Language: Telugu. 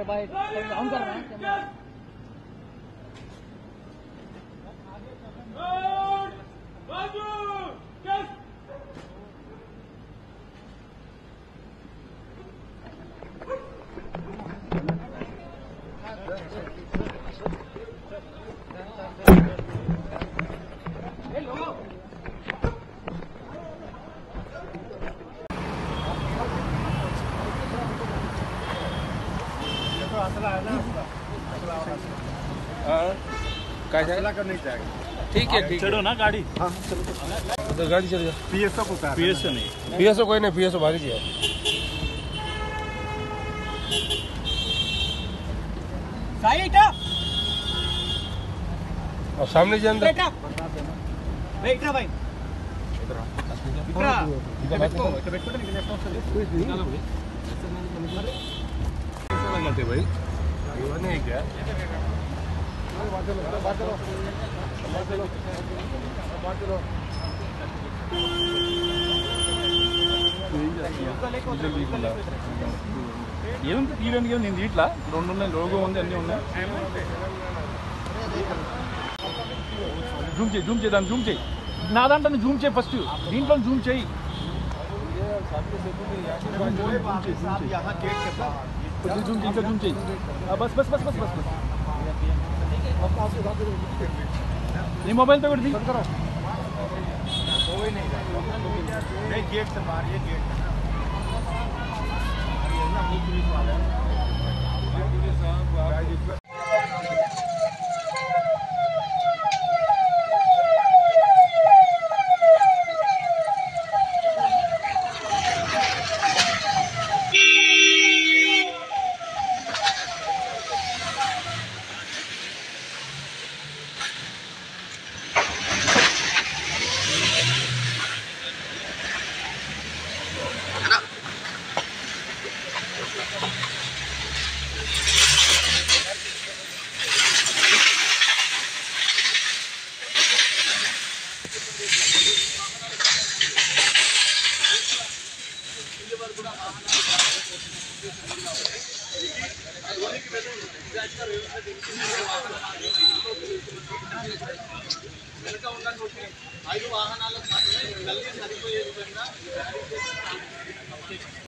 अरे भाई डाउन कर रहे हैं नहीं जाएगा। ठीक है ठीक चलो ना गाड़ी। हाँ चलो तो गाड़ी चल जाओ। पीएसओ को पीएसओ नहीं, पीएसओ कोई नहीं, पीएसओ भागी जी है। अब सामने जी अंदर बेटा भाई लगाते भाई नहीं क्या ఏముంది తీయడానికి నేను ఇట్లా రెండు ఉన్నాయి, లోగో ఉంది, అన్నీ ఉన్నాయి. జూమ్ చేయి దాన్ని జూమ్ చేయి. నా దాంట్లో జూమ్ చేయి, ఫస్ట్ దీంట్లో జూమ్ చేయి. ఇంకా జూమ్ చేయి. Bus bus bus bus bus bus ये मोबाइल पे कर दी। गेट से बाहर, ये गेट వెనుక ఉన్నటువంటి 5 వాహనాలకు మాత్రమే కలిసి సరిపోయే విధంగా